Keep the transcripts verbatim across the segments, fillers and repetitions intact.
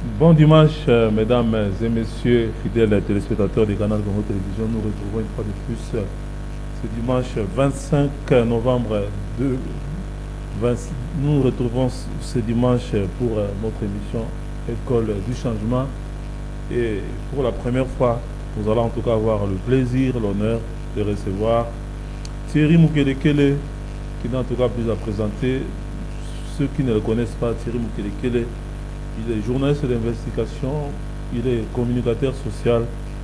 Bon dimanche, euh, mesdames et messieurs, fidèles téléspectateurs du canal Congo Télévision. Nous retrouvons une fois de plus euh, ce dimanche vingt-cinq novembre deux mille vingt. Nous retrouvons ce dimanche pour euh, notre émission École du changement. Et pour la première fois, nous allons en tout cas avoir le plaisir, l'honneur de recevoir Thierry Mukelekele, qui n'a en tout cas plus à présenter. Ceux qui ne le connaissent pas, Thierry Mukelekele, il est journaliste d'investigation, il est communicateur social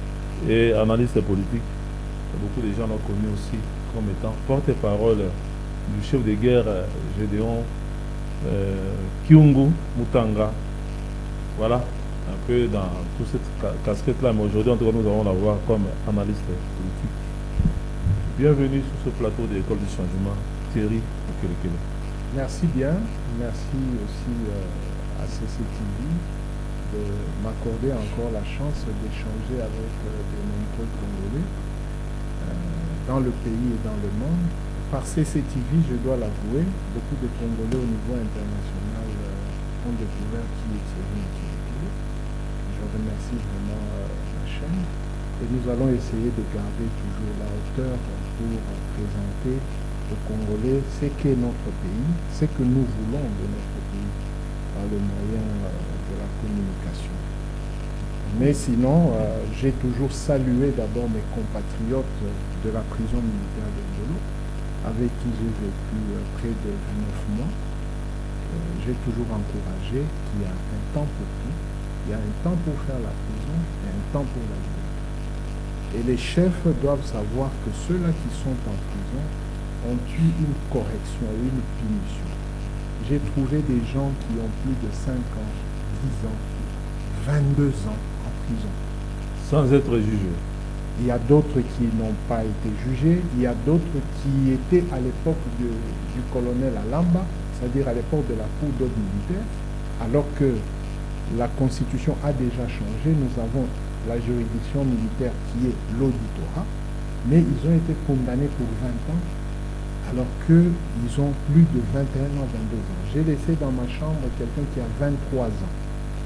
et analyste politique. Beaucoup de gens l'ont connu aussi comme étant porte-parole du chef de guerre Gédéon euh, Kyungu Mutanga. Voilà, un peu dans toute cette casquette-là, mais aujourd'hui, en tout cas, nous allons la voir comme analyste politique. Bienvenue sur ce plateau de l'École du changement, Thierry Mukelekele. Merci bien, merci aussi euh, à C C T V de m'accorder encore la chance d'échanger avec euh, de nombreux Congolais euh, dans le pays et dans le monde. Par C C T V, je dois l'avouer, beaucoup de Congolais au niveau international euh, ont découvert qui est Thierry Mukelekele. Je remercie vraiment euh, la chaîne et nous allons essayer de garder toujours la hauteur pour présenter aux Congolais ce qu'est notre pays, ce que nous voulons de notre pays par le moyen euh, de la communication. Mais sinon, euh, j'ai toujours salué d'abord mes compatriotes de la prison militaire de Ndolo, avec qui j'ai vécu euh, près de neuf mois. Euh, j'ai toujours encouragé qu'il y a un temps pour tout, il y a un temps pour faire la prison et un temps pour la liberté. Et les chefs doivent savoir que ceux-là qui sont en prison ont eu une correction, une punition. J'ai trouvé des gens qui ont plus de cinq ans, dix ans, vingt-deux ans en prison. Sans être jugés. Il y a d'autres qui n'ont pas été jugés, il y a d'autres qui étaient à l'époque du colonel Alamba, c'est-à-dire à, l'époque de la cour d'ordre militaire, alors que la constitution a déjà changé, nous avons la juridiction militaire qui est l'auditorat, mais ils ont été condamnés pour vingt ans, alors qu'ils ont plus de vingt et un ans, vingt-deux ans. J'ai laissé dans ma chambre quelqu'un qui a vingt-trois ans.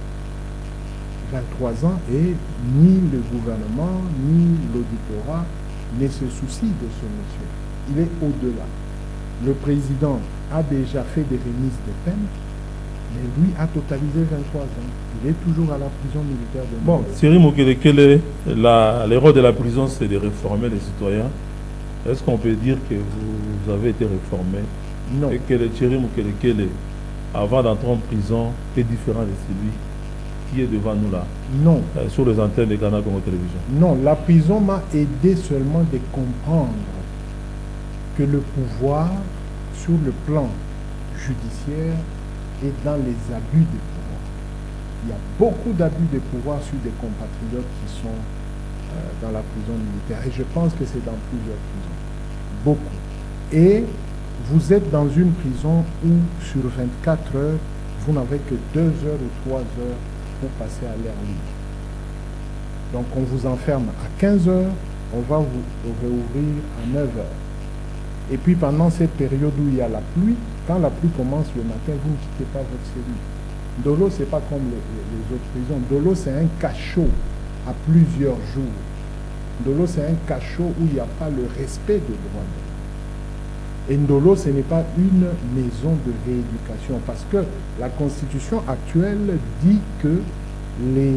vingt-trois ans et ni le gouvernement, ni l'auditorat ne se soucient de ce monsieur. Il est au-delà. Le président a déjà fait des remises de peine, mais lui a totalisé vingt-trois ans. Il est toujours à la prison militaire de Bon, Thierry Mukelekele, le rôle de la prison, c'est de réformer les citoyens. Est-ce qu'on peut dire que vous avez été réformé? Non. Et que le Thierry Mukelekele, avant d'entrer en prison, est différent de celui qui est devant nous là? Non. Euh, sur les antennes des canaux Congo Télévision. Non, la prison m'a aidé seulement de comprendre que le pouvoir, sur le plan judiciaire, est dans les abus de pouvoir. Il y a beaucoup d'abus de pouvoir sur des compatriotes qui sont euh, dans la prison militaire. Et je pense que c'est dans plusieurs prisons. Beaucoup. Et vous êtes dans une prison où, sur vingt-quatre heures, vous n'avez que deux heures ou trois heures pour passer à l'air libre. Donc on vous enferme à quinze heures, on va vous réouvrir à neuf heures. Et puis pendant cette période où il y a la pluie, quand la pluie commence le matin, vous ne quittez pas votre cellule. Dolo, ce n'est pas comme les, les autres prisons. Dolo, c'est un cachot à plusieurs jours. Dolo, c'est un cachot où il n'y a pas le respect des droits de l'homme. Et Ndolo, ce n'est pas une maison de rééducation, parce que la constitution actuelle dit que les,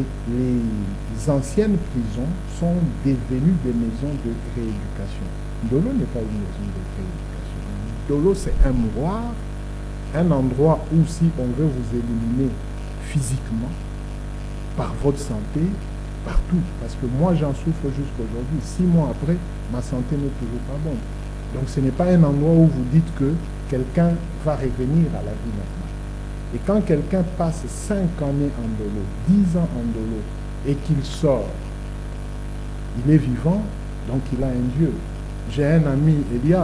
les anciennes prisons sont devenues des maisons de rééducation. Ndolo n'est pas une maison de rééducation. Ndolo, c'est un mouroir, un endroit où si on veut vous éliminer physiquement, par votre santé, partout. Parce que moi, j'en souffre jusqu'aujourd'hui. Six mois après, ma santé n'est toujours pas bonne. Donc ce n'est pas un endroit où vous dites que quelqu'un va revenir à la vie normale. Et quand quelqu'un passe cinq années en Ndolo, dix ans en Ndolo, et qu'il sort, il est vivant, donc il a un Dieu. J'ai un ami, Eliab,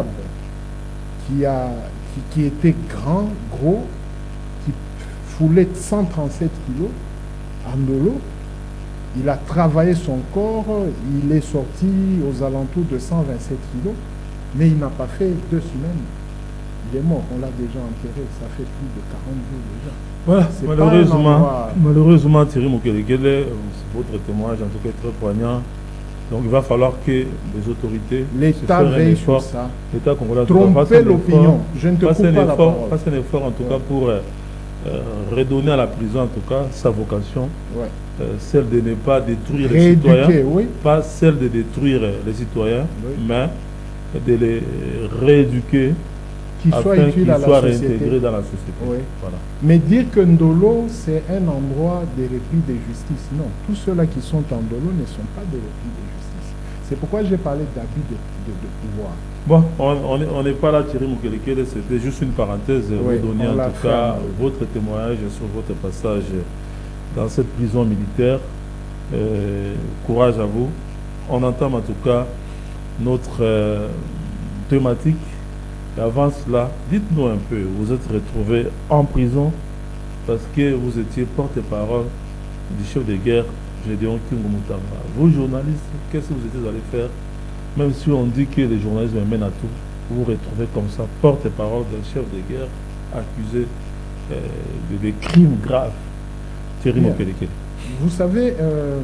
qui, a, qui, qui était grand, gros, qui foulait cent trente-sept kilos en Ndolo. Il a travaillé son corps, il est sorti aux alentours de cent vingt-sept kilos. Mais il n'a pas fait deux semaines. Il est mort, on l'a déjà enterré, ça fait plus de quarante jours déjà. Voilà, C'est pas un malheureusement, endroit- malheureusement, Thierry Mukelekele, votre témoignage en tout cas est très poignant. Donc il va falloir que les autorités L'État se fassent un veille sur effort. ça. L'État congolais en tout cas, fasse Tromper un effort, l'opinion. Je ne te fasse coupe un pas la effort, parole. fasse un effort en tout Ouais. cas pour euh, euh, redonner à la prison en tout cas sa vocation, Ouais. euh, celle de ne pas détruire les Rééduquer, citoyens, oui. pas celle de détruire euh, les citoyens, Oui. mais de les rééduquer Qui soit afin utile qu'ils à la soient société. réintégrés dans la société. Oui. Voilà. Mais dire que Ndolo, c'est un endroit de répit de justice, non. Tous ceux-là qui sont en Ndolo ne sont pas de répit de justice. C'est pourquoi j'ai parlé d'abus de, de, de pouvoir. Bon, on on n'est pas là, Thierry Mukelekele, c'était juste une parenthèse. Oui, vous donner on en l'a tout fait, cas oui. votre témoignage sur votre passage dans cette prison militaire. Euh, courage à vous. On entame en tout cas notre euh, thématique. Et avant cela, dites-nous un peu, vous êtes retrouvé en prison parce que vous étiez porte-parole du chef de guerre, Gédéon Kingu Mutamba. Vous, journalistes, qu'est-ce que vous étiez allé faire? Même si on dit que les journalistes mènent à tout, vous vous retrouvez comme ça, porte-parole d'un chef de guerre accusé euh, de des crimes graves. Thierry Bien. Mukelekele. Vous savez, euh,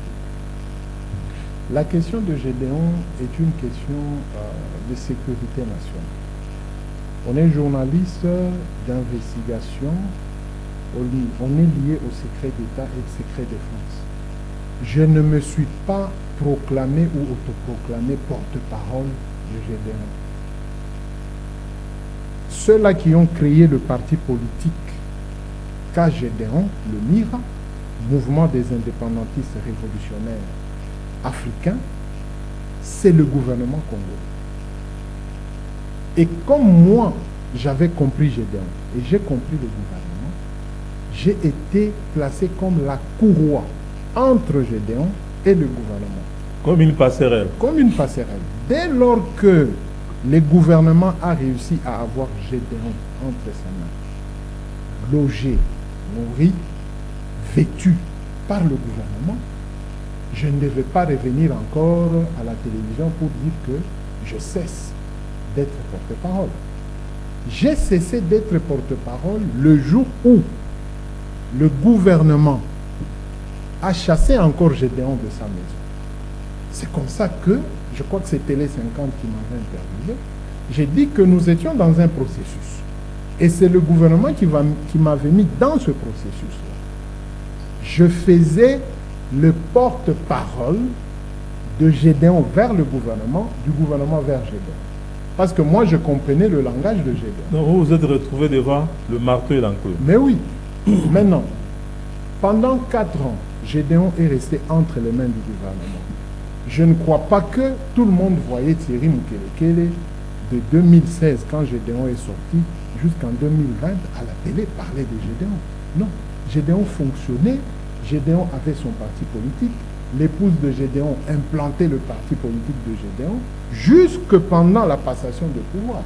la question de Gédéon est une question euh, de sécurité nationale. On est journaliste d'investigation, on est lié au secret d'État et au secret défense. Je ne me suis pas proclamé ou autoproclamé porte-parole de Gédéon. Ceux-là qui ont créé le parti politique qu'a Gédéon, le M I R A, Mouvement des indépendantistes révolutionnaires africains, c'est le gouvernement congolais. Et comme moi, j'avais compris Gédéon, et j'ai compris le gouvernement, j'ai été placé comme la courroie entre Gédéon et le gouvernement. Comme une passerelle. Comme une passerelle. Dès lors que le gouvernement a réussi à avoir Gédéon entre ses mains, logé, nourri, vêtu par le gouvernement, je ne devais pas revenir encore à la télévision pour dire que je cesse d'être porte-parole. J'ai cessé d'être porte-parole le jour où le gouvernement a chassé encore Gédéon de sa maison. C'est comme ça que, je crois que c'est Télé cinquante qui m'avait interviewé, j'ai dit que nous étions dans un processus. Et c'est le gouvernement qui, va, qui m'avait mis dans ce processus-là. Je faisais le porte-parole de Gédéon vers le gouvernement, du gouvernement vers Gédéon. Parce que moi, je comprenais le langage de Gédéon. Donc vous vous êtes retrouvé devant le marteau et l'enclume. Mais oui, maintenant, pendant quatre ans, Gédéon est resté entre les mains du gouvernement. Je ne crois pas que tout le monde voyait Thierry Mukelekele de deux mille seize, quand Gédéon est sorti, jusqu'en deux mille vingt, à la télé, parler de Gédéon. Non, Gédéon fonctionnait, Gédéon avait son parti politique, l'épouse de Gédéon implantait le parti politique de Gédéon, jusque pendant la passation de pouvoir.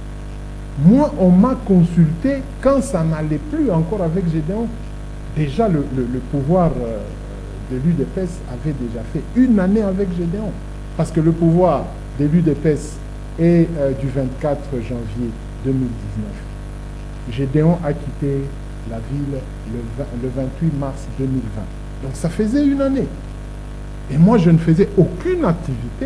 Moi, on m'a consulté quand ça n'allait plus encore avec Gédéon. Déjà, le, le, le pouvoir euh, de l'U D P S avait déjà fait une année avec Gédéon. Parce que le pouvoir de l'U D P S est euh, du vingt-quatre janvier deux mille dix-neuf. Gédéon a quitté la ville le, vingt, le vingt-huit mars deux mille vingt. Donc ça faisait une année. Et moi, je ne faisais aucune activité.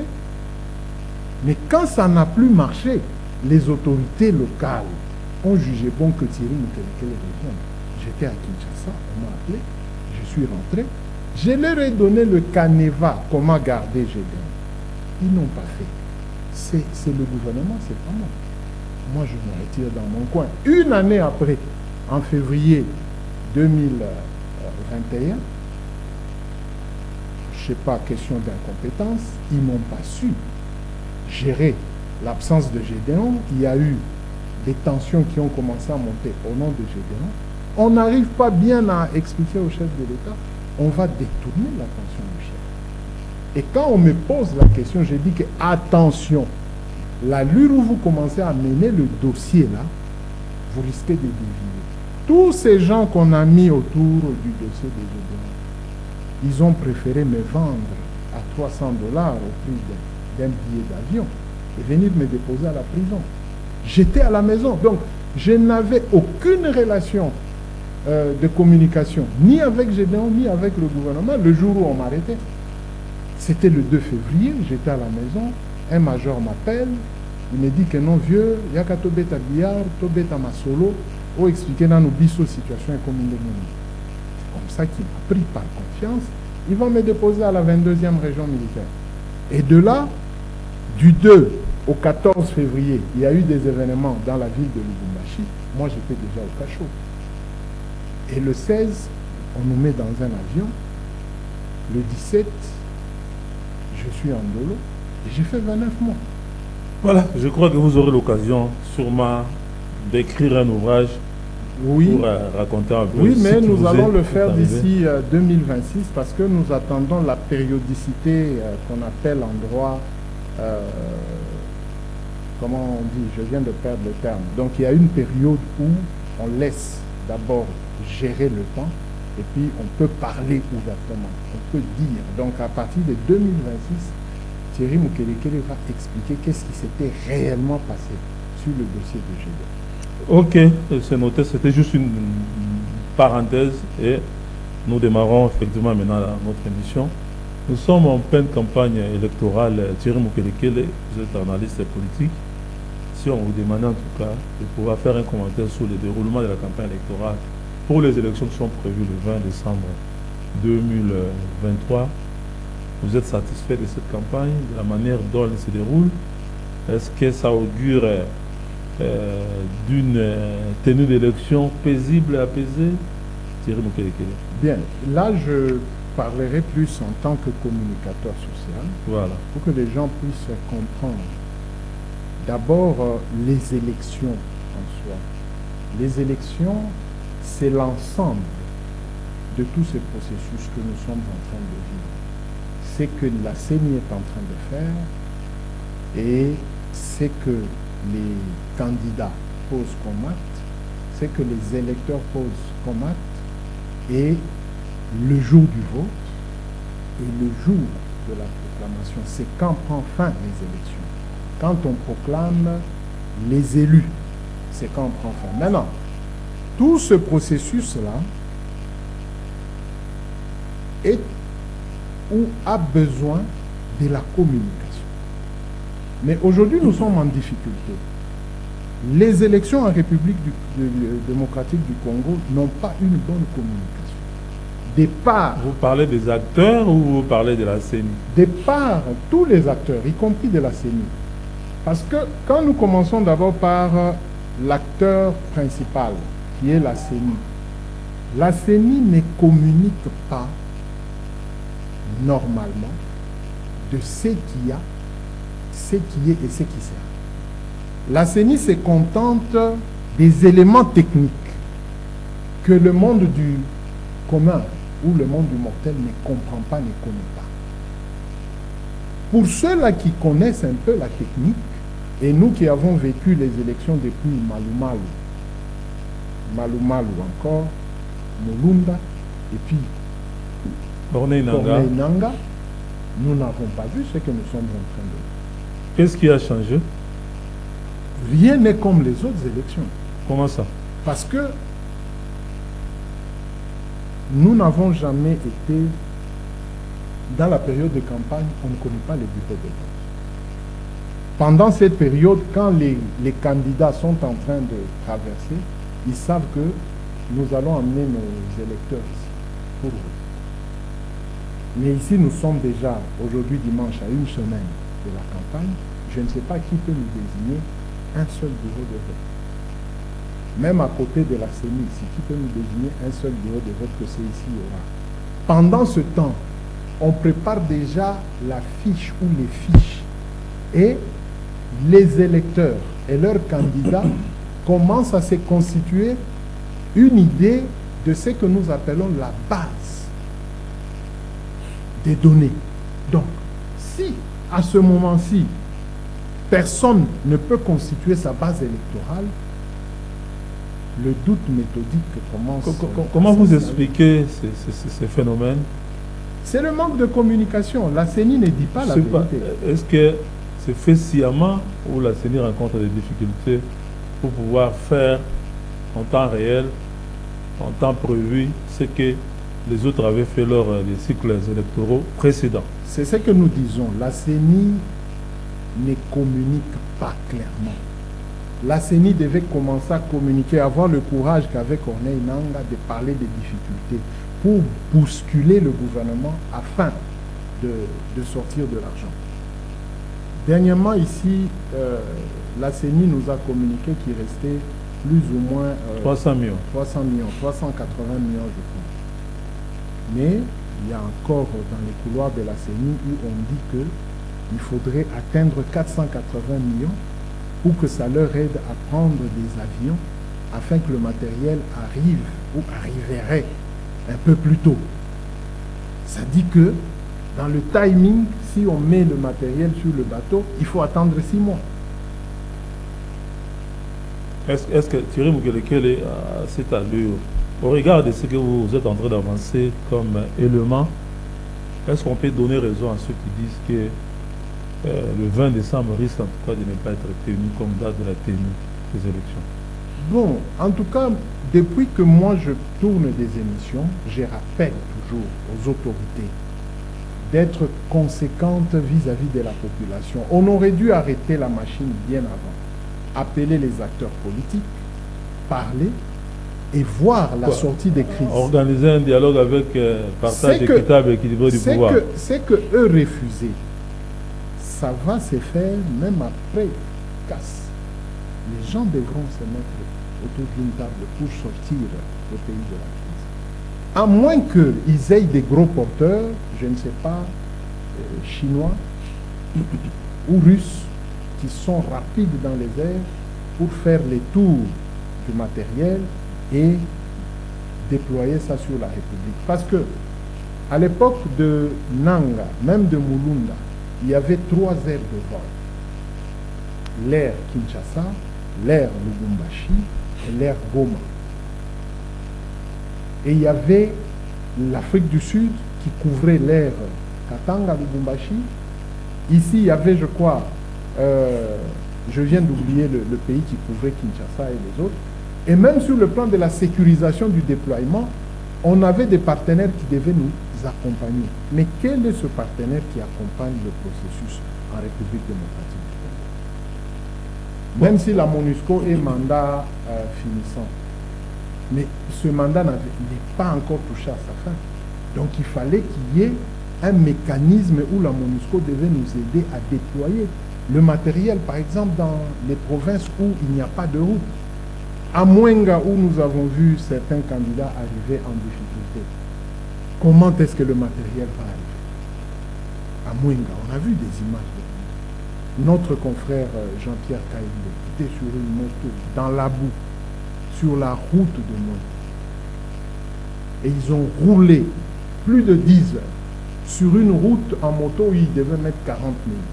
Mais quand ça n'a plus marché, les autorités locales ont jugé bon que Thierry Mukelekele revienne. J'étais à Kinshasa, on m'a appelé, je suis rentré. Je leur ai donné le canevas, comment garder Gédéon. Ils n'ont pas fait. C'est le gouvernement, c'est pas moi. Moi, je me retire dans mon coin. Une année après, en février deux mille vingt et un, je ne sais pas, question d'incompétence, ils n'ont pas su gérer l'absence de Gédéon. Il y a eu des tensions qui ont commencé à monter au nom de Gédéon. On n'arrive pas bien à expliquer au chef de l'État, on va détourner l'attention du chef. Et quand on me pose la question, j'ai dit que attention, l'allure où vous commencez à mener le dossier là, vous risquez de dévier. Tous ces gens qu'on a mis autour du dossier de Gédéon, ils ont préféré me vendre à trois cents dollars au prix d'un billet d'avion et venir me déposer à la prison. J'étais à la maison, donc je n'avais aucune relation euh, de communication, ni avec Gédéon, ni avec le gouvernement, le jour où on m'arrêtait. C'était le deux février, j'étais à la maison, un major m'appelle, il me dit que non, vieux, il y a qu'à Tobeta Billard, Tobeta Masolo, ou expliquer dans nos bisous situation comme une C'est comme ça qu'il m'a pris par confiance. Ils vont me déposer à la vingt-deuxième région militaire. Et de là, du deux au quatorze février, il y a eu des événements dans la ville de Lubumbashi. Moi, j'étais déjà au cachot. Et le seize, on nous met dans un avion. Le dix-sept, je suis en Dolo. Et j'ai fait vingt-neuf mois. Voilà, je crois que vous aurez l'occasion sûrement d'écrire un ouvrage oui. pour euh, raconter un peu. Oui, mais nous vous allons est, le faire d'ici euh, deux mille vingt-six parce que nous attendons la périodicité euh, qu'on appelle en droit, euh, comment on dit, je viens de perdre le terme. Donc il y a une période où on laisse d'abord gérer le temps et puis on peut parler ouvertement, on peut dire. Donc à partir de deux mille vingt-six, Thierry Mukelekele va expliquer qu'est-ce qui s'était réellement passé sur le dossier de Gédéon. Ok, c'est noté, c'était juste une parenthèse et nous démarrons effectivement maintenant notre émission. Nous sommes en pleine campagne électorale. Thierry Mukelekele, vous êtes analyste politique. Si on vous demandait en tout cas de pouvoir faire un commentaire sur le déroulement de la campagne électorale pour les élections qui sont prévues le vingt décembre deux mille vingt-trois, vous êtes satisfait de cette campagne, de la manière dont elle se déroule? Est-ce que ça augure euh, d'une euh, tenue d'élection paisible et apaisée? Thierry Mukelekele. Bien, là je parlerai plus en tant que communicateur social, voilà, pour que les gens puissent comprendre. D'abord, euh, les élections en soi. Les élections, c'est l'ensemble de tous ces processus que nous sommes en train de vivre. C'est que la C E N I est en train de faire et c'est que les candidats posent comme acte, c'est que les électeurs posent comme acte et le jour du vote et le jour de la proclamation, c'est quand prend fin les élections. Quand on proclame les élus, c'est quand on prend fin. Maintenant, tout ce processus-là est ou a besoin de la communication. Mais aujourd'hui, nous sommes en difficulté. Les élections en République du, de, de, démocratique du Congo n'ont pas une bonne communication. De part, vous parlez des acteurs ou vous parlez de la C E N I? De part, tous les acteurs, y compris de la C E N I. Parce que quand nous commençons d'abord par l'acteur principal, qui est la C E N I, la C E N I ne communique pas normalement de ce qu'il y a, ce qui est et ce qui sert. La C E N I se contente des éléments techniques que le monde du commun ou le monde du mortel ne comprend pas, ne connaît pas. Pour ceux-là qui connaissent un peu la technique, et nous qui avons vécu les élections depuis Malumalu, Malumalu encore, Mulunda, et puis Corneille Nangaa, Nanga, nous n'avons pas vu ce que nous sommes en train de faire. Qu'est-ce qui a changé? Rien n'est comme les autres élections. Comment ça? Parce que nous n'avons jamais été, dans la période de campagne, on ne connaît pas les bureaux de vote. Pendant cette période, quand les, les candidats sont en train de traverser, ils savent que nous allons amener nos électeurs ici pour voter. Mais ici, nous sommes déjà, aujourd'hui dimanche, à une semaine de la campagne. Je ne sais pas qui peut nous désigner un seul bureau de vote. Même à côté de la C E N I ici, qui peut nous désigner un seul bureau de vote que c'est ici il y aura. Pendant ce temps, on prépare déjà la fiche ou les fiches. Et les électeurs et leurs candidats commencent à se constituer une idée de ce que nous appelons la base des données. Donc, si à ce moment-ci, personne ne peut constituer sa base électorale, le doute méthodique commence. Comment vous expliquez ces, ces, ces phénomènes? C'est le manque de communication. La C E N I ne dit pas la vérité. Est-ce que c'est fait sciemment ou la C E N I rencontre des difficultés pour pouvoir faire en temps réel en temps prévu ce que les autres avaient fait lors des cycles électoraux précédents. C'est ce que nous disons. La C E N I ne communique pas clairement. La C E N I devait commencer à communiquer, avoir le courage qu'avait Corneille Nangaa de parler des difficultés pour bousculer le gouvernement afin de, de sortir de l'argent. Dernièrement, ici, euh, la C E N I nous a communiqué qu'il restait plus ou moins euh, trois cents millions. trois cents millions, trois cent quatre-vingts millions, je crois. Mais il y a encore dans les couloirs de la C E N I où on dit qu'il faudrait atteindre quatre cent quatre-vingts millions pour que ça leur aide à prendre des avions afin que le matériel arrive ou arriverait un peu plus tôt. Ça dit que dans le timing, si on met le matériel sur le bateau, il faut attendre six mois. Est-ce est que Thierry Mukelekele est à cette allure, au regard de ce que vous êtes en train d'avancer comme élément, est-ce qu'on peut donner raison à ceux qui disent que euh, le vingt décembre risque en tout cas de ne pas être tenu comme date de la tenue des élections? Bon, en tout cas, depuis que moi je tourne des émissions, je rappelle toujours aux autorités d'être conséquentes vis-à-vis de la population. On aurait dû arrêter la machine bien avant, appeler les acteurs politiques, parler et voir la Quoi? sortie des crises. Organiser un dialogue avec euh, partage C'est que- équitable et équilibré du C'est pouvoir. que, c'est que eux refuser, ça va se faire même après casse. Les gens devront se mettre autour d'une table pour sortir le pays de la crise. À moins qu'ils aient des gros porteurs, je ne sais pas, euh, chinois ou russes, qui sont rapides dans les airs pour faire les tours du matériel et déployer ça sur la République. Parce que à l'époque de Nangaa, même de Mulunda, il y avait trois aires de vol. L'aire Kinshasa, l'aire Lubumbashi et l'aire Goma. Et il y avait l'Afrique du Sud qui couvrait l'aire Katanga, Lubumbashi. Ici, il y avait, je crois, euh, je viens d'oublier le, le pays qui couvrait Kinshasa et les autres. Et même sur le plan de la sécurisation du déploiement, on avait des partenaires qui devaient nous accompagner. Mais quel est ce partenaire qui accompagne le processus en République démocratique du Congo? Même si la MONUSCO est mandat euh, finissant. Mais ce mandat n'est pas encore touché à sa fin. Donc il fallait qu'il y ait un mécanisme où la MONUSCO devait nous aider à déployer le matériel, par exemple dans les provinces où il n'y a pas de route. À Mwenga, où nous avons vu certains candidats arriver en difficulté, comment est-ce que le matériel va arriver? À Mwenga, on a vu des images. De notre confrère Jean-Pierre Kaïlé était sur une moto, dans la boue, sur la route de Mwenga. Et ils ont roulé plus de dix heures sur une route en moto où ils devaient mettre quarante minutes.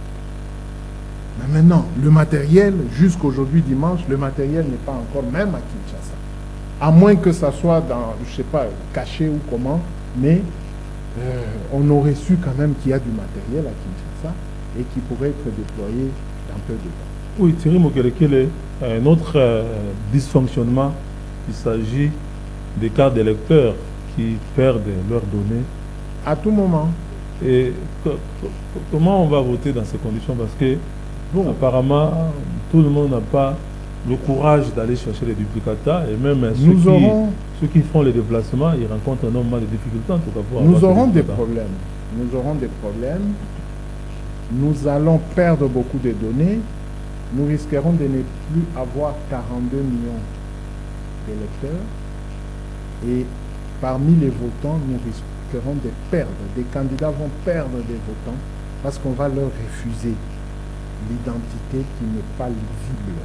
Mais maintenant, le matériel, jusqu'aujourd'hui dimanche, le matériel n'est pas encore, même à Kinshasa. À moins que ça soit dans, je ne sais pas, caché ou comment, mais euh, on aurait su quand même qu'il y a du matériel à Kinshasa et qui pourrait être déployé dans peu de temps. Oui, Thierry Mukelekele, un autre euh, dysfonctionnement, il s'agit des cartes d'électeurs qui perdent leurs données. À tout moment. Et co co comment on va voter dans ces conditions? Parce que Bon. apparemment, tout le monde n'a pas le courage d'aller chercher les duplicata et même ceux, Nous qui, aurons, ceux qui font les déplacements, ils rencontrent énormément de difficultés en tout cas pour nous avoir aurons ces des duplicata. problèmes. Nous aurons des problèmes. Nous allons perdre beaucoup de données. Nous risquerons de ne plus avoir quarante-deux millions d'électeurs. Et parmi les votants, nous risquerons de perdre. Des candidats vont perdre des votants parce qu'on va leur refuser l'identité qui n'est pas lisible.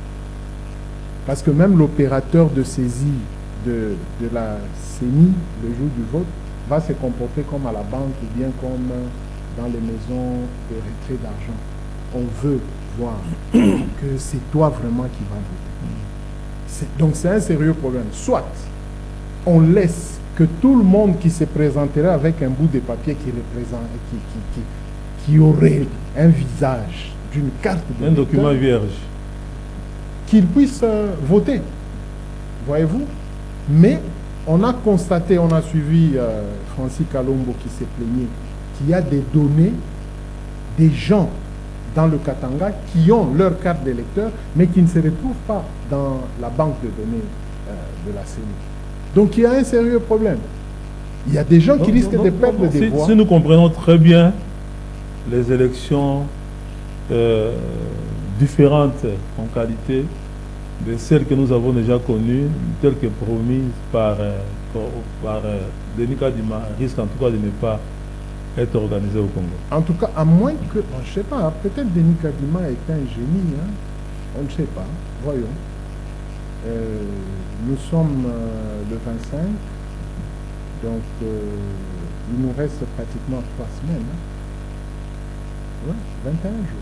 Parce que même l'opérateur de saisie de, de la C E N I, le jour du vote, va se comporter comme à la banque ou bien comme dans les maisons de retrait d'argent. On veut voir que c'est toi vraiment qui vas voter. Donc c'est un sérieux problème. Soit on laisse que tout le monde qui se présenterait avec un bout de papier qui représente, qui, qui, qui, qui aurait un visage d'une carte de Un document vierge. qu'il puisse euh, voter. Voyez-vous? Mais on a constaté, on a suivi euh, Francis Kalombo qui s'est plaigné, qu'il y a des données des gens dans le Katanga qui ont leur carte d'électeur, mais qui ne se retrouvent pas dans la banque de données euh, de la C E N I. Donc il y a un sérieux problème. Il y a des gens qui non, risquent non, de non, perdre non, des si, voix. Si nous comprenons très bien les élections euh, différentes en qualité de celles que nous avons déjà connues, telles que promises par, euh, par euh, Denis Kadima, risquent en tout cas de ne pas être organisées au Congo. En tout cas, à moins que, bon, je ne sais pas, peut-être Denis Kadima est un génie, hein? On ne sait pas, voyons. Euh, nous sommes euh, le vingt-cinq, donc euh, il nous reste pratiquement trois semaines. Hein? Ouais, vingt et un jours.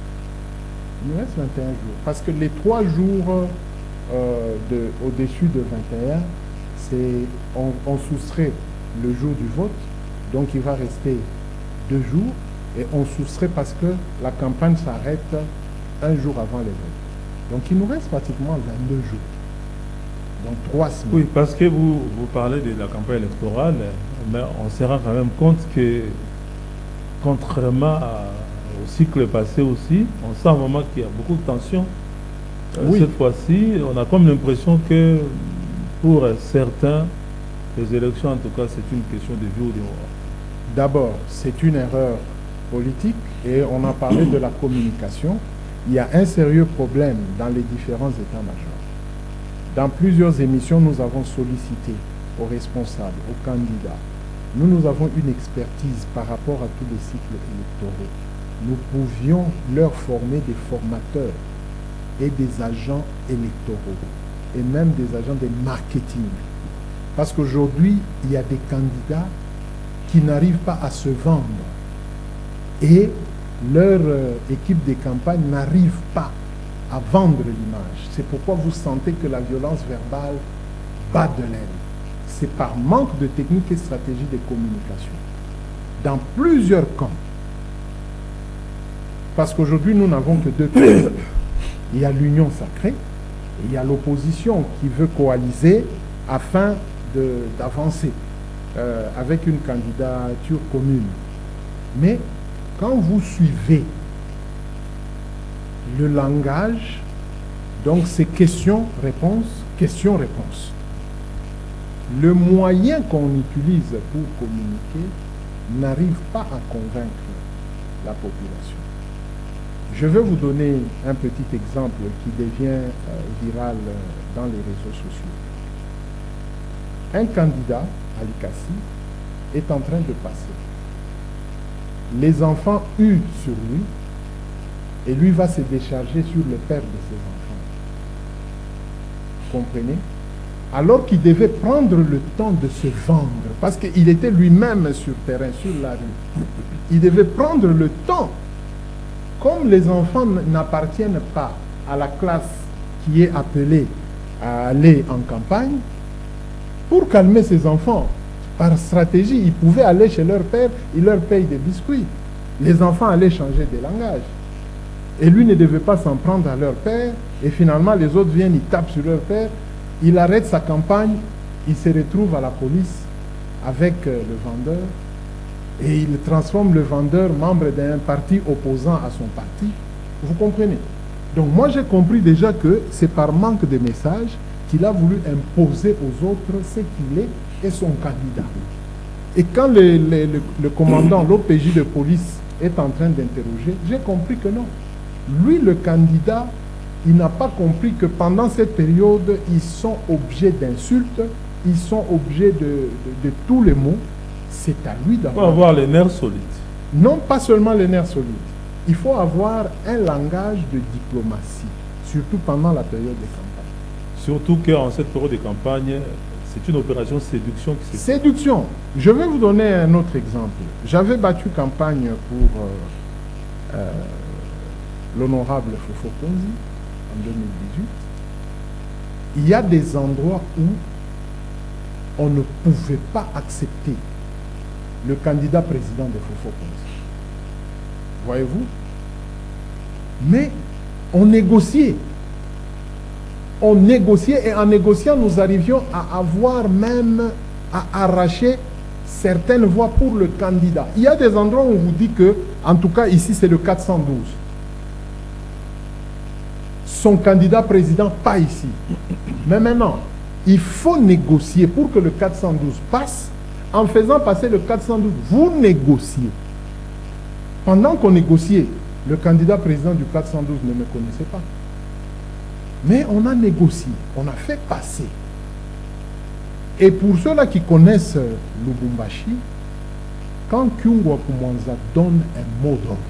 Il nous reste vingt et un jours. Parce que les trois jours euh, de, au-dessus de vingt et un, c'est, on, on soustrait le jour du vote, donc il va rester deux jours, et on soustrait parce que la campagne s'arrête un jour avant les votes. Donc il nous reste pratiquement vingt-deux jours. Donc trois semaines. Oui, parce que vous, vous parlez de la campagne électorale, mais on se rend quand même compte que, contrairement à, au cycle passé aussi, on sent vraiment qu'il y a beaucoup de tensions. Oui. Cette fois-ci, on a comme l'impression que pour certains, les élections, en tout cas, c'est une question de vie ou de mort. D'abord, c'est une erreur politique et on a parlé de la communication. Il y a un sérieux problème dans les différents états-majors. Dans plusieurs émissions, nous avons sollicité aux responsables, aux candidats. Nous, nous avons une expertise par rapport à tous les cycles électoraux. Nous pouvions leur former des formateurs et des agents électoraux et même des agents de marketing. Parce qu'aujourd'hui, il y a des candidats qui n'arrivent pas à se vendre et leur euh, équipe de campagne n'arrive pas à vendre l'image. C'est pourquoi vous sentez que la violence verbale bat de l'aile. C'est par manque de techniques et stratégies de communication. Dans plusieurs camps. Parce qu'aujourd'hui, nous n'avons que deux camps. Il y a l'union sacrée et il y a l'opposition qui veut coaliser afin d'avancer euh, avec une candidature commune. Mais quand vous suivez le langage, donc c'est question-réponse, question-réponse. Le moyen qu'on utilise pour communiquer n'arrive pas à convaincre la population. Je vais vous donner un petit exemple qui devient euh, viral euh, dans les réseaux sociaux. Un candidat, Ali Kassi, est en train de passer. Les enfants huent sur lui et lui va se décharger sur le père de ses enfants. Vous comprenez? Alors qu'il devait prendre le temps de se vendre, parce qu'il était lui-même sur terrain, sur la rue. Il devait prendre le temps. Comme les enfants n'appartiennent pas à la classe qui est appelée à aller en campagne, pour calmer ses enfants, par stratégie, ils pouvaient aller chez leur père, il leur paye des biscuits. Les enfants allaient changer de langage. Et lui ne devait pas s'en prendre à leur père, et finalement les autres viennent, ils tapent sur leur père, il arrête sa campagne, il se retrouve à la police avec euh, le vendeur, et il transforme le vendeur membre d'un parti opposant à son parti. Vous comprenez? Donc moi j'ai compris déjà que c'est par manque de message qu'il a voulu imposer aux autres ce qu'il est et son candidat. Et quand le, le, le, le commandant, l'O P J de police est en train d'interroger, j'ai compris que non. Lui, le candidat, il n'a pas compris que pendant cette période, ils sont objets d'insultes, ils sont objets de, de, de tous les mots. C'est à lui d'avoir... Il faut avoir les nerfs solides. Non, pas seulement les nerfs solides. Il faut avoir un langage de diplomatie, surtout pendant la période de campagne. Surtout qu'en cette période de campagne, c'est une opération séduction qui se fait. Séduction. Je vais vous donner un autre exemple. J'avais battu campagne pour euh, euh, l'honorable Fofo Ponzi en deux mille dix-huit. Il y a des endroits où on ne pouvait pas accepter le candidat président de Fofo Ponzi. Voyez-vous? Mais on négociait. on négociait et en négociant, nous arrivions à avoir même à arracher certaines voix pour le candidat. Il y a des endroits où on vous dit que, en tout cas ici c'est le quatre cent douze. Son candidat président, pas ici. Mais maintenant, il faut négocier pour que le quatre cent douze passe. En faisant passer le quatre cent douze, vous négociez. Pendant qu'on négociait, le candidat président du quatre cent douze ne me connaissait pas. Mais on a négocié, on a fait passer. Et pour ceux-là qui connaissent Lubumbashi, quand Kyungwa Koumanza donne un mot d'ordre,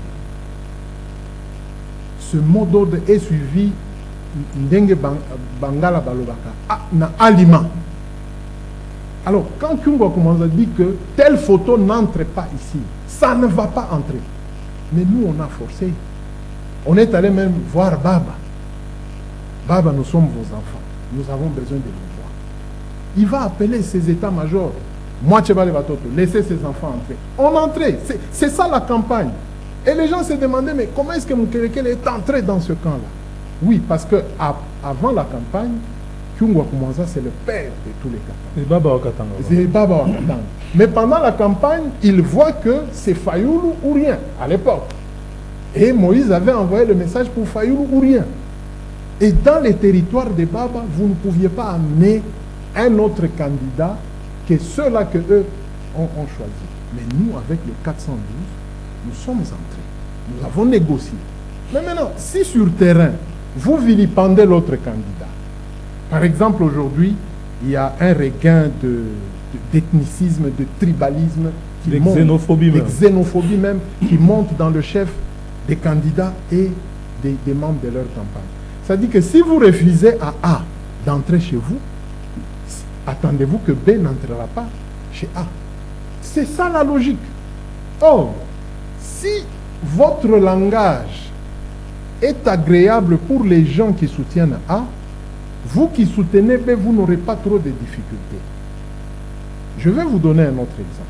ce mot d'ordre est suivi Ndenge Bangala Balobaka na aliment. Alors, quand Kyungwa Koumanza dit que telle photo n'entre pas ici, ça ne va pas entrer. Mais nous, on a forcé. On est allé même voir Baba. Baba, nous sommes vos enfants. Nous avons besoin de vous voir. Il va appeler ses états-majors. Moi, Tchebale Batoto, laissez ses enfants entrer. On entrait. C'est ça la campagne. Et les gens se demandaient, mais comment est-ce que Mukelekele est entré dans ce camp-là? Oui, parce que à, avant la campagne, Kyungwa Koumanza, c'est le père de tous les Katanga. C'est Baba Wakatanga. C'est Baba Wakatanga. Mais pendant la campagne, il voit que c'est Fayoulou ou rien, à l'époque. Et Moïse avait envoyé le message pour Fayoulou ou rien. Et dans les territoires des Baba, vous ne pouviez pas amener un autre candidat que ceux-là que eux ont, ont choisi. Mais nous, avec le quatre cent douze, nous sommes entrés. Nous avons négocié. Mais maintenant, si sur terrain, vous vilipendez l'autre candidat, par exemple, aujourd'hui, il y a un regain d'ethnicisme, de, de, de tribalisme, qui de monte, xénophobie, de même. xénophobie même, qui monte dans le chef des candidats et des, des membres de leur campagne. C'est-à-dire que si vous refusez à A d'entrer chez vous, attendez-vous que B n'entrera pas chez A. C'est ça la logique. Or, si votre langage est agréable pour les gens qui soutiennent A, vous qui soutenez B, vous n'aurez pas trop de difficultés. Je vais vous donner un autre exemple.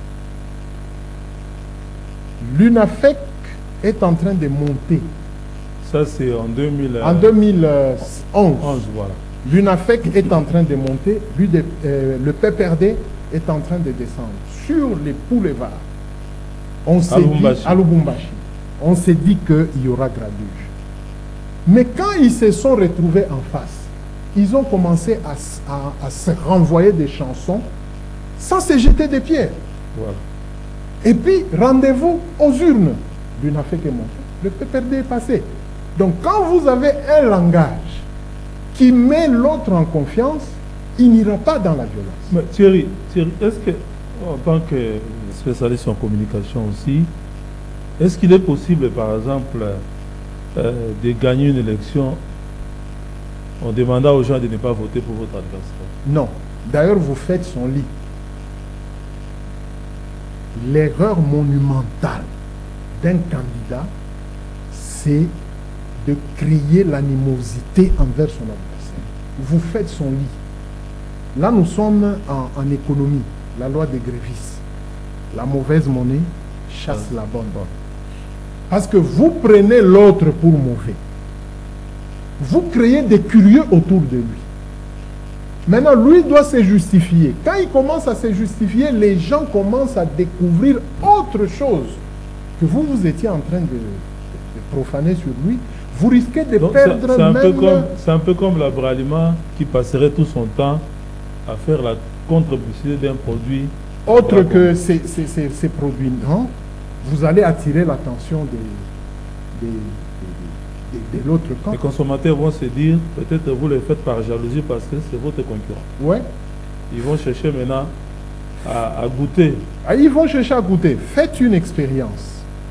L'UNAFEC est en train de monter. Ça, c'est en deux mille En deux mille onze. onze, voilà. L'UNAFEC est en train de monter. Lui de, euh, le P P R D est en train de descendre sur les boulevards. On s'est dit à Lubumbashi. On s'est dit qu'il y aura grabuge. Mais quand ils se sont retrouvés en face, ils ont commencé à, à, à se renvoyer des chansons sans se jeter des pierres. Voilà. Et puis, rendez-vous aux urnes. L'UNAFEC est monté. Le P P R D est passé. Donc, quand vous avez un langage qui met l'autre en confiance, il n'ira pas dans la violence. Mais Thierry, Thierry est-ce que, en tant que spécialiste en communication aussi, est-ce qu'il est possible, par exemple, euh, de gagner une élection en demandant aux gens de ne pas voter pour votre adversaire? Non. D'ailleurs, vous faites son lit. L'erreur monumentale d'un candidat, c'est de créer l'animosité envers son adversaire. Vous faites son lit. Là, nous sommes en, en économie. La loi des grévistes. La mauvaise monnaie chasse la bonne. Parce que vous prenez l'autre pour mauvais. Vous créez des curieux autour de lui. Maintenant, lui doit se justifier. Quand il commence à se justifier, les gens commencent à découvrir autre chose que vous, vous étiez en train de, de, de profaner sur lui. Vous risquez de Donc, perdre c'est un, même... c'est un peu comme l'Abralima qui passerait tout son temps à faire la contre-publicité d'un produit. Autre que ces, ces, ces, ces produits, non? Vous allez attirer l'attention des... des de, de l'autre camp. Les consommateurs vont se dire, peut-être vous le faites par jalousie parce que c'est votre concurrent. Ouais. Ils vont chercher maintenant à, à goûter. Ah, ils vont chercher à goûter. Faites une expérience.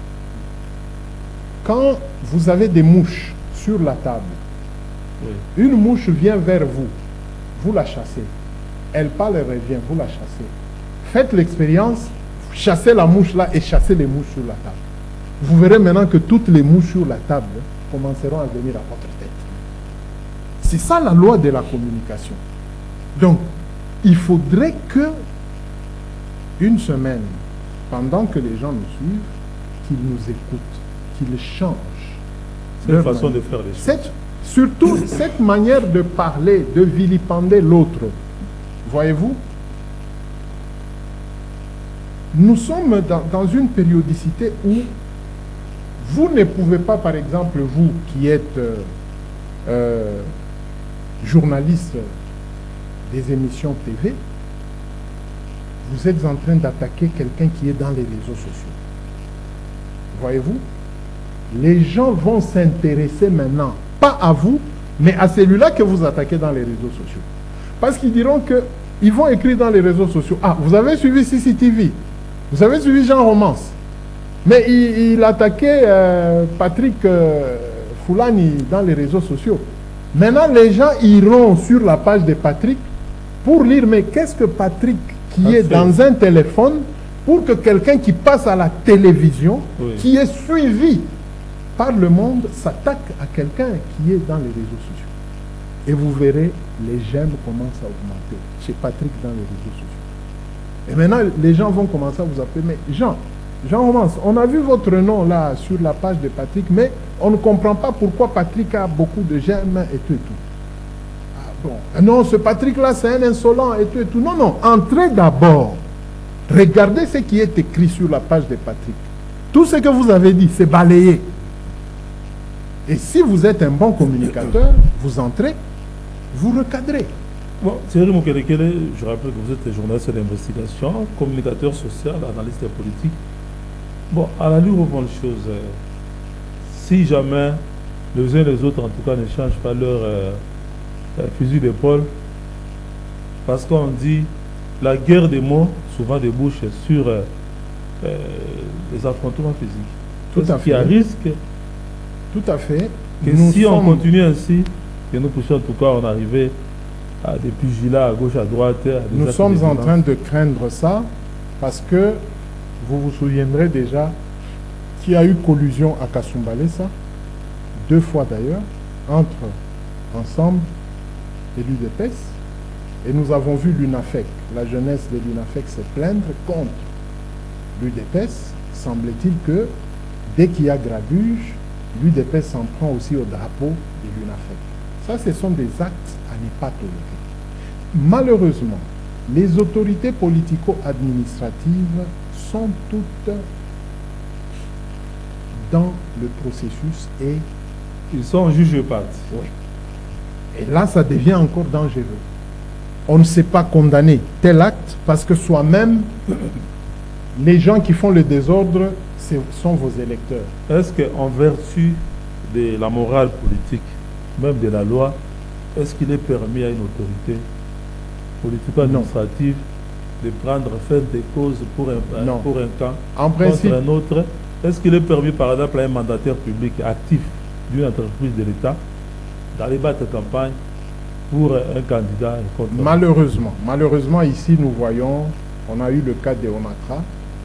Quand vous avez des mouches sur la table, oui. Une mouche vient vers vous, vous la chassez. Elle parle et revient, vous la chassez. Faites l'expérience, chassez la mouche là et chassez les mouches sur la table. Vous verrez maintenant que toutes les mouches sur la table commenceront à venir à votre tête. C'est ça la loi de la communication. Donc, il faudrait que une semaine, pendant que les gens nous suivent, qu'ils nous écoutent, qu'ils changent. C'est une façon de faire les choses. Cette, Surtout cette manière de parler, de vilipender l'autre. Voyez-vous? Nous sommes dans, dans une périodicité où vous ne pouvez pas, par exemple, vous qui êtes euh, euh, journaliste des émissions T V, vous êtes en train d'attaquer quelqu'un qui est dans les réseaux sociaux. Voyez-vous? Les gens vont s'intéresser maintenant, pas à vous, mais à celui-là que vous attaquez dans les réseaux sociaux. Parce qu'ils diront que, ils vont écrire dans les réseaux sociaux, ah, vous avez suivi C C T V, vous avez suivi Jean Romance, mais il, il attaquait euh, Patrick euh, Foulani dans les réseaux sociaux. Maintenant, les gens iront sur la page de Patrick pour lire, mais qu'est-ce que Patrick, qui ah, est dans un téléphone, pour que quelqu'un qui passe à la télévision, oui, qui est suivi par le monde, s'attaque à quelqu'un qui est dans les réseaux sociaux. Et vous verrez, les j'aime commencent à augmenter chez Patrick dans les réseaux sociaux. Et maintenant, les gens vont commencer à vous appeler, mais Jean, Jean Romance, on a vu votre nom là sur la page de Patrick, mais on ne comprend pas pourquoi Patrick a beaucoup de j'aime et tout et tout. Ah bon, non, ce Patrick-là, c'est un insolent et tout et tout. Non, non, entrez d'abord. Regardez ce qui est écrit sur la page de Patrick. Tout ce que vous avez dit, c'est balayé. Et si vous êtes un bon communicateur, vous entrez, vous recadrez. Bon, Thierry Mukelekele, je rappelle que vous êtes journaliste d'investigation, communicateur social, analyste politique. Bon, à la lueur bonne chose, euh, si jamais les uns et les autres, en tout cas, ne changent pas leur euh, fusil d'épaule, parce qu'on dit la guerre des mots souvent débouche sur euh, euh, les affrontements physiques. Tout à fait. Qui a risque. Tout à fait. Que nous si sommes... on continue ainsi, que nous puissions en tout cas en arriver à des pugilats à gauche, à droite. À des nous sommes en train de craindre ça parce que vous vous souviendrez déjà qu'il y a eu collusion à Kasumbalesa, deux fois d'ailleurs, entre Ensemble et l'U D P E S. Et nous avons vu l'UNAFEC, la jeunesse de l'UNAFEC se plaindre contre l'U D P E S. Semble-t-il que dès qu'il y a grabuge, l'U D P E S s'en prend aussi au drapeau de l'UNAFEC. Ça, ce sont des actes à ne pas tolérer. Malheureusement, les autorités politico-administratives sont toutes dans le processus et... Ils sont juges partis. Oui. Et là, ça devient encore dangereux. On ne sait pas condamner tel acte parce que soi-même, les gens qui font le désordre sont vos électeurs. Est-ce qu'en vertu de la morale politique, même de la loi, est-ce qu'il est permis à une autorité politico-administrative de prendre faire des causes pour un, non. pour un camp en principe, contre un autre? Est-ce qu'il est permis, par exemple, à un mandataire public actif d'une entreprise de l'État d'aller battre campagne pour un candidat contre... Malheureusement, malheureusement, ici, nous voyons, on a eu le cas de Onatra,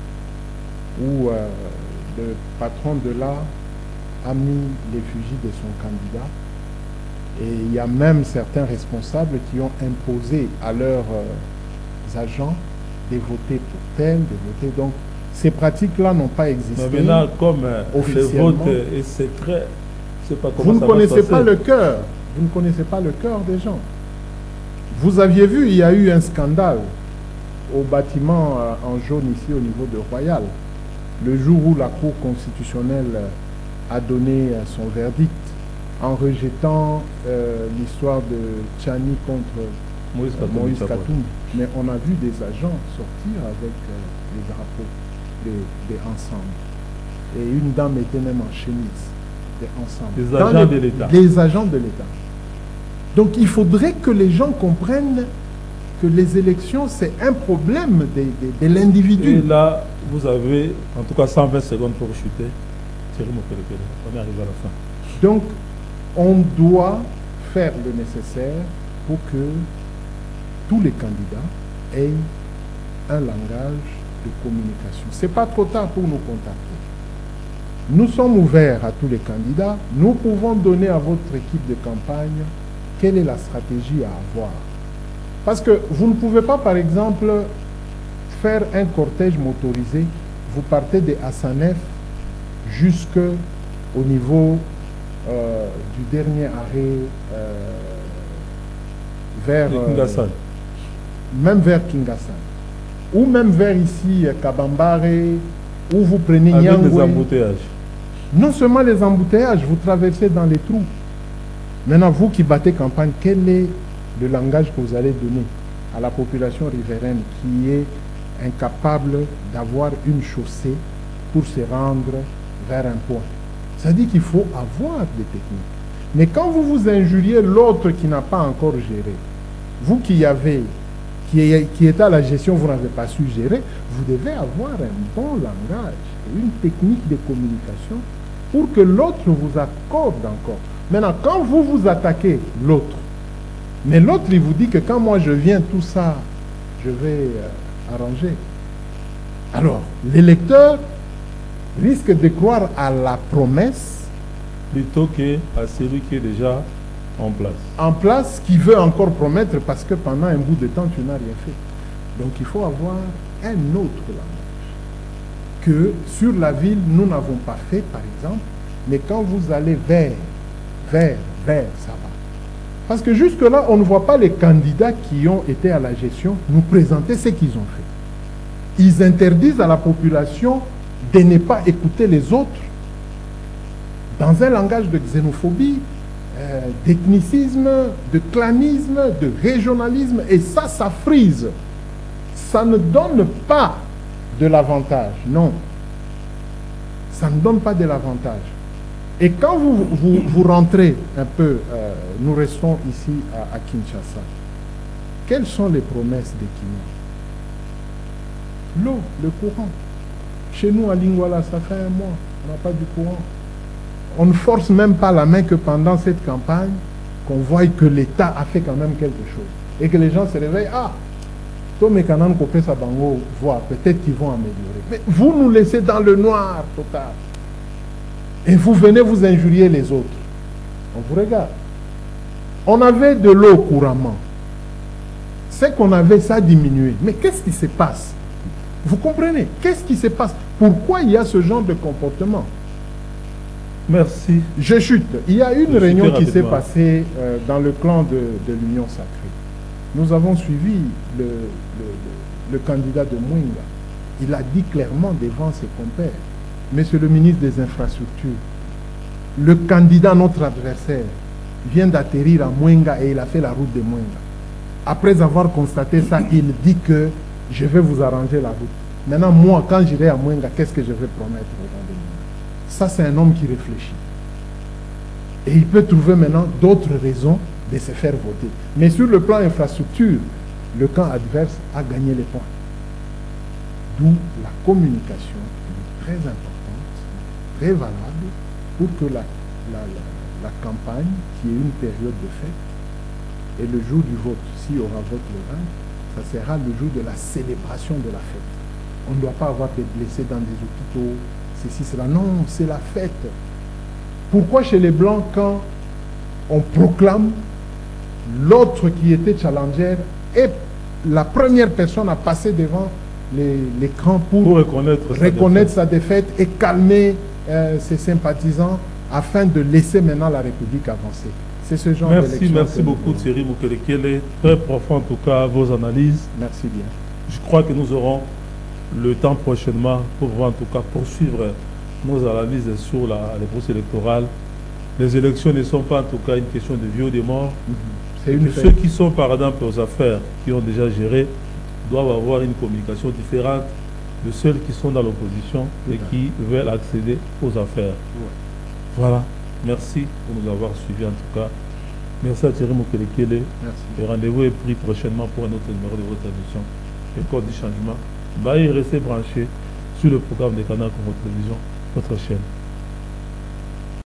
où euh, le patron de là a mis l'effigie de son candidat. Et il y a même certains responsables qui ont imposé à leurs euh, agents de voter pour tel, de voter. Donc, ces pratiques-là n'ont pas existé. Mais maintenant, comme euh, le vote est secret, je sais pas comment vous ça ne connaissez va pas le cœur. Vous ne connaissez pas le cœur des gens. Vous aviez vu, il y a eu un scandale au bâtiment euh, en jaune ici au niveau de Royal. Le jour où la Cour constitutionnelle a donné euh, son verdict en rejetant euh, l'histoire de Tchani contre Moïse Katumbi. Moïse Katumbi. Mais on a vu des agents sortir avec euh, les drapeaux des, des Ensemble. Et une dame était même en chemise des Ensemble. Des agents de l'État. Des agents de l'État. Donc il faudrait que les gens comprennent que les élections, c'est un problème de, de, de l'individu. Et là, vous avez en tout cas cent vingt secondes pour chuter. Thierry Mukelekele, on est arrivé à la fin. Donc, on doit faire le nécessaire pour que tous les candidats aient un langage de communication. Ce n'est pas trop tard pour nous contacter. Nous sommes ouverts à tous les candidats. Nous pouvons donner à votre équipe de campagne quelle est la stratégie à avoir. Parce que vous ne pouvez pas, par exemple, faire un cortège motorisé. Vous partez de Hassanef jusqu'au niveau euh, du dernier arrêt euh, vers... De Kingassan. Euh, même vers Kingassan. Ou même vers ici, Kabambare, où vous prenez Avec Nyangwe. des embouteillages. Non seulement les embouteillages, vous traversez dans les trous. Maintenant, vous qui battez campagne, quel est le langage que vous allez donner à la population riveraine qui est incapable d'avoir une chaussée pour se rendre vers un point? Ça dit qu'il faut avoir des techniques. Mais quand vous vous injuriez l'autre qui n'a pas encore géré, vous qui y avez, qui est, qui est à la gestion, vous n'avez pas su gérer, vous devez avoir un bon langage, une technique de communication pour que l'autre vous accorde encore. Maintenant, quand vous vous attaquez l'autre, mais l'autre, il vous dit que quand moi je viens, tout ça, je vais euh, arranger. Alors, l'électeur risque de croire à la promesse plutôt qu'à celui qui est déjà en place. En place, qui veut encore promettre parce que pendant un bout de temps, tu n'as rien fait. Donc, il faut avoir un autre langage que sur la ville, nous n'avons pas fait, par exemple, mais quand vous allez vers, vers, vers, ça va. Parce que jusque-là, on ne voit pas les candidats qui ont été à la gestion nous présenter ce qu'ils ont fait. Ils interdisent à la population de ne pas écouter les autres dans un langage de xénophobie, euh, d'ethnicisme, de clanisme, de régionalisme, et ça, ça frise. Ça ne donne pas de l'avantage, non. Ça ne donne pas de l'avantage. Et quand vous, vous, vous rentrez un peu, euh, nous restons ici à, à Kinshasa, quelles sont les promesses des Kenya? L'eau, le courant. Chez nous, à Lingwala, ça fait un mois, on n'a pas du courant. On ne force même pas la main que pendant cette campagne, qu'on voit que l'État a fait quand même quelque chose. Et que les gens se réveillent, ah, Tomekanan Kopé Sabango voit, peut-être qu'ils vont améliorer. Mais vous nous laissez dans le noir total. Et vous venez vous injurier les autres. On vous regarde. On avait de l'eau couramment. C'est qu'on avait, ça a diminué. Mais qu'est-ce qui se passe? Vous comprenez? Qu'est-ce qui se passe? Pourquoi il y a ce genre de comportement? Merci. Je chute. Il y a une Je réunion qui s'est rapidement. passée euh, dans le clan de, de l'Union Sacrée. Nous avons suivi le, le, le, le candidat de Mwenga. Il a dit clairement devant ses compères, Monsieur le ministre des Infrastructures, le candidat, notre adversaire, vient d'atterrir à Mwenga et il a fait la route de Mwenga. Après avoir constaté ça, il dit que je vais vous arranger la route. Maintenant, moi, quand j'irai à Mwenga, qu'est-ce que je vais promettre aux gens de Mwenga? Ça, c'est un homme qui réfléchit. Et il peut trouver maintenant d'autres raisons de se faire voter. Mais sur le plan infrastructure, le camp adverse a gagné les points. D'où la communication très importante, très valable, pour que la, la, la, la campagne, qui est une période de fête, et le jour du vote, s'il y aura vote le vingt, ça sera le jour de la célébration de la fête. On ne doit pas avoir des blessés dans des hôpitaux, ceci, cela. Non, c'est la fête. Pourquoi chez les Blancs, quand on proclame, l'autre qui était challenger est la première personne à passer devant l'écran pour, Pour reconnaître, reconnaître sa défaite et calmer euh, ses sympathisants afin de laisser maintenant la République avancer. C'est ce genre Merci, d'élection merci que nous beaucoup voulons. Thierry Mukelekele. Très profond en tout cas vos analyses. Merci bien. Je crois que nous aurons le temps prochainement pour en tout cas poursuivre nos analyses sur la, les procès électorales. Les élections ne sont pas en tout cas une question de vie ou de mort. C'est une Ceux fête. qui sont par exemple aux affaires, qui ont déjà géré, doivent avoir une communication différente de ceux qui sont dans l'opposition et qui veulent accéder aux affaires. Voilà. Merci pour nous avoir suivis en tout cas. Merci à Thierry Mukelekele. Merci. Le rendez-vous est pris prochainement pour un autre numéro de votre émission. Le code du changement. Bah, restez branché sur le programme des canaux comme votre télévision, votre chaîne.